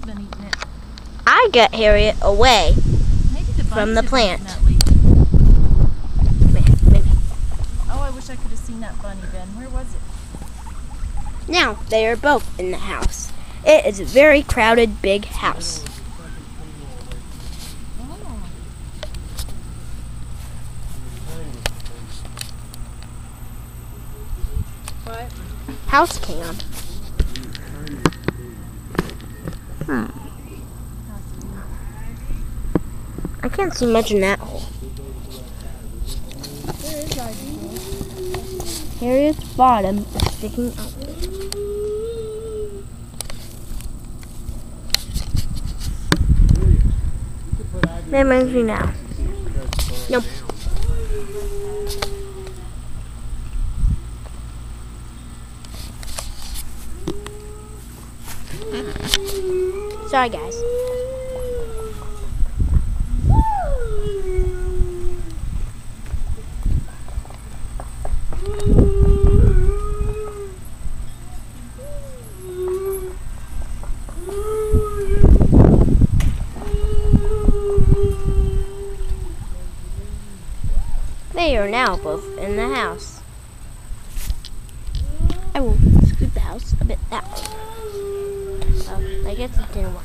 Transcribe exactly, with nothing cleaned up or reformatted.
been eating it. I got Harriet away Maybe the from the bunnies have plant. eaten that leaf. Maybe. Oh, I wish I could have seen that bunny, Ben. Where was it? Now they are both in the house. It is a very crowded, big house. Oh. What? House cam. Hmm. I can't see much in that hole. Where is Ivy? Harriet's bottom is sticking out. That reminds me now. Nope. Sorry, guys. They are now both in the house. I will scoot the house a bit that way. Oh, I guess it didn't work.